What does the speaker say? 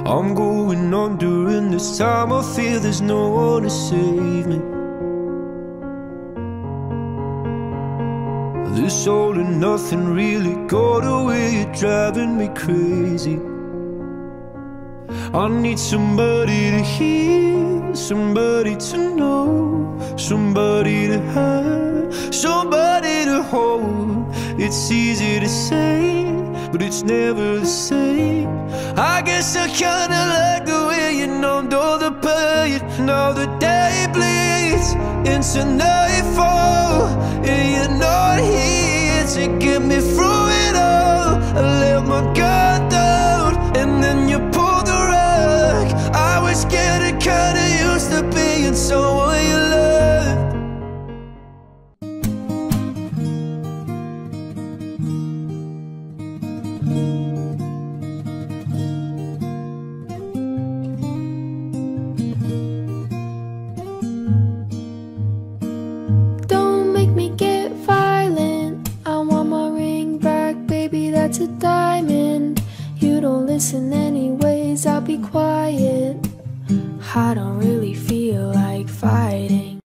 I'm going under, and this time I feel there's no one to save me. This all and nothing really got away, you're driving me crazy. I need somebody to hear, somebody to know, somebody to have, somebody to hold. It's easy to say, but it's never the same. I guess I kinda like the way you numbed all the pain. Now the day bleeds into nightfall, and you're not here to get me through it all. I let my guard down, and then you pulled the rug. I was getting kinda used to being someone you loved. That's a diamond. You don't listen anyways, I'll be quiet. I don't really feel like fighting.